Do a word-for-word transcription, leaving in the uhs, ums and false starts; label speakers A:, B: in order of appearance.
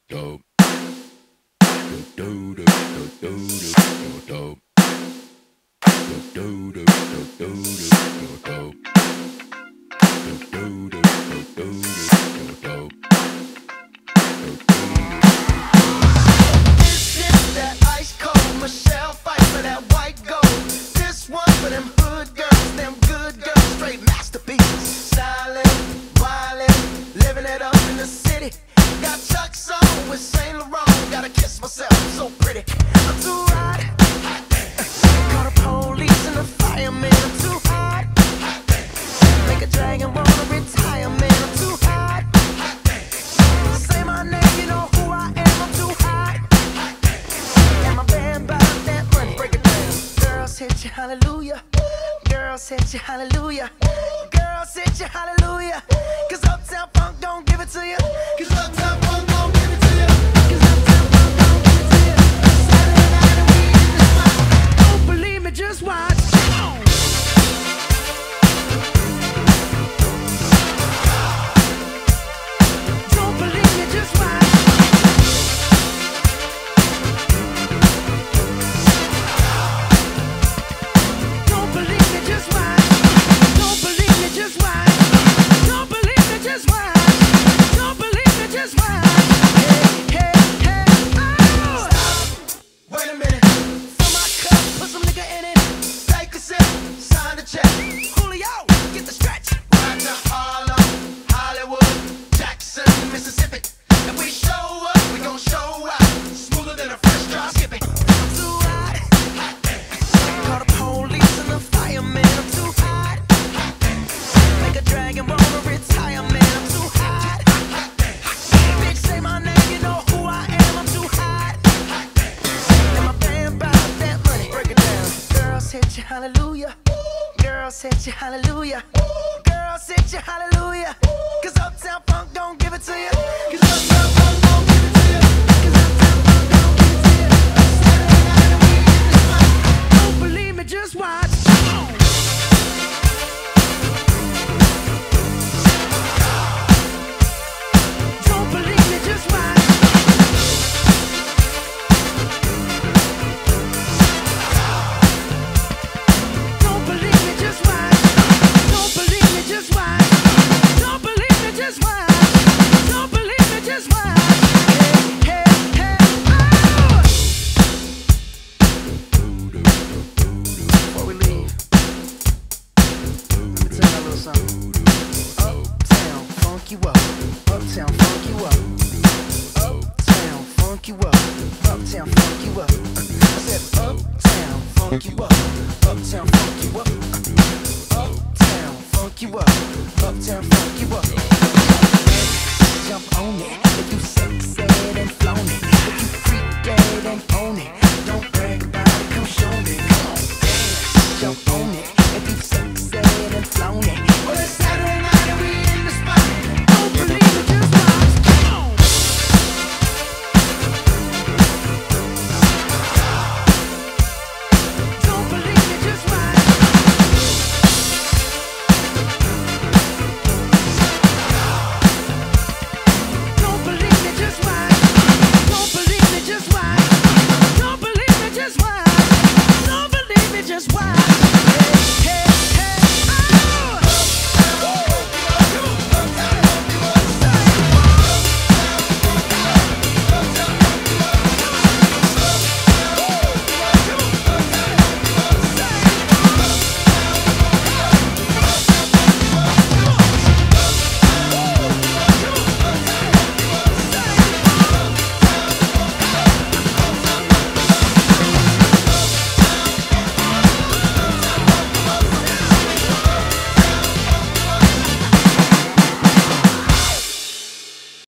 A: do do do do do do do do do do do
B: This is that ice cold Michelle fight for that white gold. This one for them hood girls, them good girls, straight masterpieces. Stylin', wildin', living it up in the city. Got Chuck's on with Saint Laurent. Gotta kiss myself, I'm so pretty. I'm too hot. Call the police and the fireman. I'm too hot. Make a dragon wanna retire, man. I'm too hot. Say my name, you know who I am. I'm too hot. And my band bought that money. Break it down. Girls hit you, hallelujah. Girls hit you, hallelujah. Girls hit you, hallelujah. Cause Uptown Funk don't give it to you. Cause Uptown Funk don't give it to you. Cause Uptown Funk don't give it to you. Saturday night and we in the spot. Don't believe me, just watch. Don't believe me, just watch. Don't believe me, just watch. Don't believe me, just watch. Don't believe me, just watch. Don't believe me, just watch. Hey, hey, hey, oh! Stop. Wait a minute. Fill my cup, put some nigga in it. Take a sip, sign the check. Julio, get the stretch. Right to Harlem, Hollywood, Jackson, Mississippi. If we show up, we gon' show out. Smoother than a fresh drop. Skip it. I'm too hot. Call the police and the fireman. I'm too hot. Make a dragon wanna retire, man. I'm too hot. Bitch, say my name, you know who I am. I'm too hot. And my band bought that money. Break it down. Girls hit you, hallelujah. Girls hit you, hallelujah. Girls hit you, hallelujah. Cause Uptown Funk don't give it to you. Cause Uptown Funk don't give it to you. Cause Uptown Funk don't give it to you. Saturday night and we in the spot. Don't believe me, just watch. Don't believe me, just watch. Don't believe me, just watch. Don't believe me, just watch. Don't believe me, just watch. Don't believe me, just watch. Hey, hey, hey, oh! Before we leave, let me tell you a little something. Uptown, funk you up. Uptown, funk you up. Uptown, funk you up. Uptown, funk you up. I said uptown, funk you up. Uptown, funk you up. Uptown, funk you up. Uptown, funk you up. Jump on it.